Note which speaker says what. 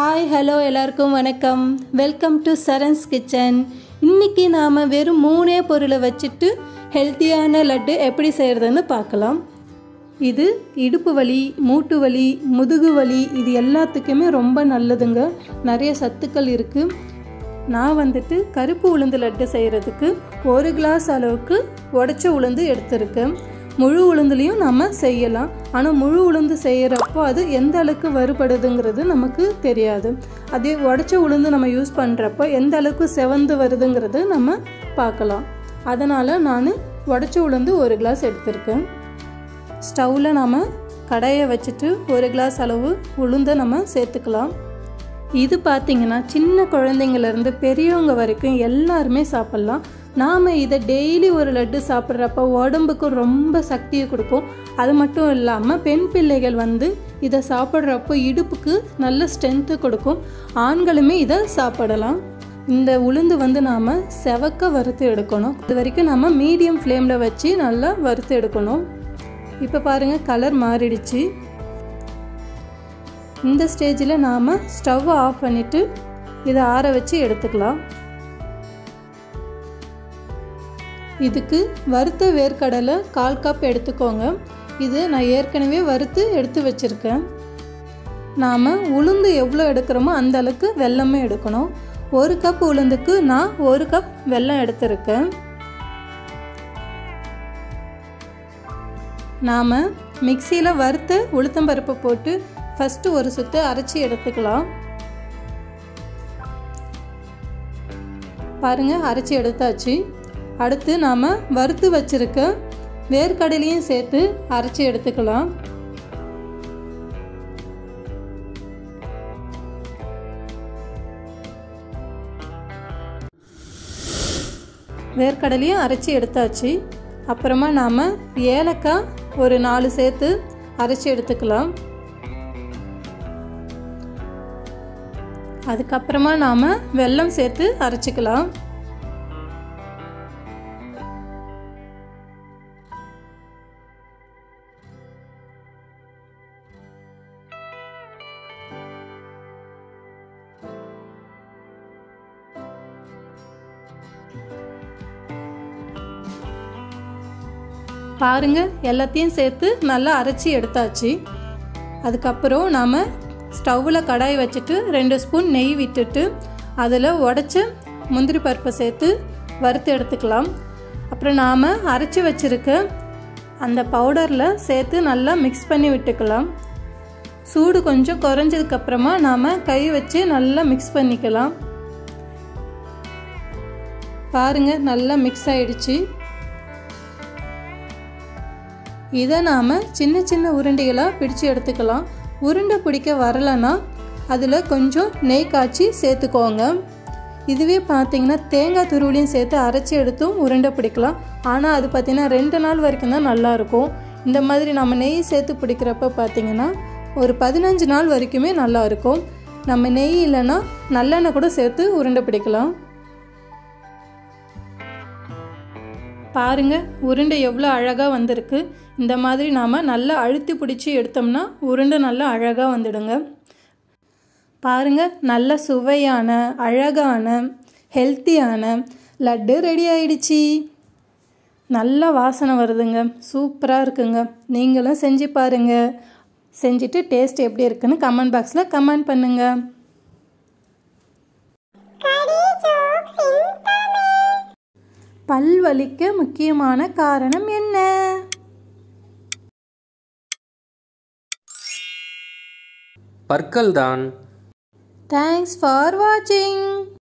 Speaker 1: Hi hello எல்லாருக்கும் வணக்கம். Welcome to Charan's kitchen. இன்றைக்கி நாம் வெறும் 3 பொருளை வச்சுட்டு ஹெல்த்தியான லட்டு எப்படி செய்கிறதுன்னு பார்க்கலாம். இது இடுப்பு வலி, மூட்டு வலி, முதுகு வலி இது எல்லாத்துக்குமே ரொம்ப நல்லதுங்க. நிறைய சத்துக்கள் இருக்குது. நான் கருப்பு உளுந்து லட்டு செய்கிறதுக்கு 1 கிளாஸ் அளவுக்கு உடைச்ச உளுந்து எடுத்திருக்கேன். முழு உளுந்துலேயும் நம்ம செய்யலாம். ஆனால் முழு உளுந்து செய்கிறப்போ அது எந்த அளவுக்கு வறுபடுதுங்கிறது நமக்கு தெரியாது. அதே உடைச்ச உளுந்து நம்ம யூஸ் பண்ணுறப்போ எந்த அளவுக்கு செவந்து வருதுங்கிறது நம்ம பார்க்கலாம். அதனால் நான் உடைச்ச உளுந்து 1 கிளாஸ் எடுத்திருக்கேன். ஸ்டவ்வில் நம்ம கடாயை வச்சுட்டு 1 கிளாஸ் அளவு உளுந்தை நம்ம சேர்த்துக்கலாம். இது பார்த்திங்கன்னா சின்ன குழந்தைங்கள்லேருந்து பெரியவங்க வரைக்கும் எல்லாருமே சாப்பிட்லாம். நாம் இதை டெய்லி ஒரு லட்டு சாப்பிட்றப்ப உடம்புக்கு ரொம்ப சக்தியை கொடுக்கும். அது மட்டும் இல்லாமல் பெண் பிள்ளைகள் இதை சாப்பிட்றப்போ இடுப்புக்கு நல்ல ஸ்ட்ரென்த்து கொடுக்கும். ஆண்களுமே இதை சாப்பிடலாம். இந்த உளுந்து நாம் செவக்க வறுத்து எடுக்கணும். இது வரைக்கும் நம்ம மீடியம் ஃப்ளேமில் வச்சு நல்லா வறுத்து எடுக்கணும். இப்போ பாருங்கள், கலர் மாறிடுச்சு. இந்த ஸ்டேஜில் நாம் ஸ்டவ் ஆஃப் பண்ணிவிட்டு இதை ஆற வச்சு எடுத்துக்கலாம். இதுக்கு வறுத்த வேர்க்கடலை 1/4 கப் எடுத்துக்கோங்க. இது நான் ஏற்கனவே வறுத்து எடுத்து வச்சுருக்கேன். நாம் உளுந்து எவ்வளோ எடுக்கிறோமோ அந்த அளவுக்கு வெல்லமே எடுக்கணும். 1 கப் உளுந்துக்கு நான் 1 கப் வெல்லம் எடுத்திருக்கேன். நாம் மிக்சியில் வறுத்த உளுத்தம்பருப்பை போட்டு ஃபஸ்ட்டு ஒரு சுற்று அரைச்சி எடுத்துக்கலாம். பாருங்கள், அரைச்சி எடுத்தாச்சு. அடுத்து நாம் வறுத்து வச்சுருக்க வேர்க்கடலையும் சேர்த்து அரைச்சி எடுத்துக்கலாம். வேர்க்கடலையும் அரைச்சி எடுத்தாச்சு. அப்புறமா நாம் ஏலக்காய் ஒரு 4 சேர்த்து அரைச்சி எடுத்துக்கலாம். அதுக்கப்புறமா நாம் வெல்லம் சேர்த்து அரைச்சிக்கலாம். பாருங்கள், எல்லாத்தையும் சேர்த்து நல்லா அரைச்சி எடுத்தாச்சு. அதுக்கப்புறம் நாம் ஸ்டவ்வில் கடாய் வச்சுட்டு 2 ஸ்பூன் நெய் விட்டுட்டு அதில் உடைச்ச முந்திரி பருப்பை சேர்த்து வறுத்து எடுத்துக்கலாம். அப்புறம் நாம் அரைச்சி வச்சுருக்க அந்த பவுடரில் சேர்த்து நல்லா மிக்ஸ் பண்ணி விட்டுக்கலாம். சூடு கொஞ்சம் குறைஞ்சதுக்கப்புறமா நாம் கை வச்சு நல்லா மிக்ஸ் பண்ணிக்கலாம். பாருங்கள், நல்லா மிக்ஸ் ஆகிடுச்சு. இதை நாம் சின்ன சின்ன உருண்டைகளாக பிடிச்சு எடுத்துக்கலாம். உருண்டை பிடிக்க வரலைன்னா அதில் கொஞ்சம் நெய் காய்ச்சி சேர்த்துக்கோங்க. இதுவே பார்த்திங்கன்னா தேங்காய் துருவலையும் சேர்த்து அரைச்சி எடுத்தும் உருண்டை பிடிக்கலாம். ஆனால் அது பார்த்திங்கன்னா 2 நாள் வரைக்கும் தான் நல்லாயிருக்கும். இந்த மாதிரி நம்ம நெய் சேர்த்து பிடிக்கிறப்ப பார்த்திங்கன்னா ஒரு 15 நாள் வரைக்குமே நல்லாயிருக்கும். நம்ம நெய் இல்லைன்னா நல்லெண்ணெய் கூட சேர்த்து உருண்டை பிடிக்கலாம். பாருங்கள், உருண்டை எவ்வளோ அழகாக வந்திருக்கு. இந்த மாதிரி நாம் நல்லா அழுத்தி பிடிச்சி எடுத்தோம்னா உருண்டை நல்லா அழகாக வந்துடுங்க. பாருங்கள், நல்ல சுவையான அழகான ஹெல்த்தியான லட்டு ரெடி ஆயிடுச்சு. நல்ல வாசனை வருதுங்க. சூப்பராக இருக்குங்க. நீங்களும் செஞ்சு பாருங்கள். செஞ்சுட்டு டேஸ்ட் எப்படி இருக்குன்னு கமெண்ட் பாக்ஸில் கமெண்ட் பண்ணுங்கள். பல் வலிக்க முக்கியமான காரணம் என்ன?
Speaker 2: பற்கள் தான்.
Speaker 1: தேங்க்ஸ் ஃபார் வாட்சிங்.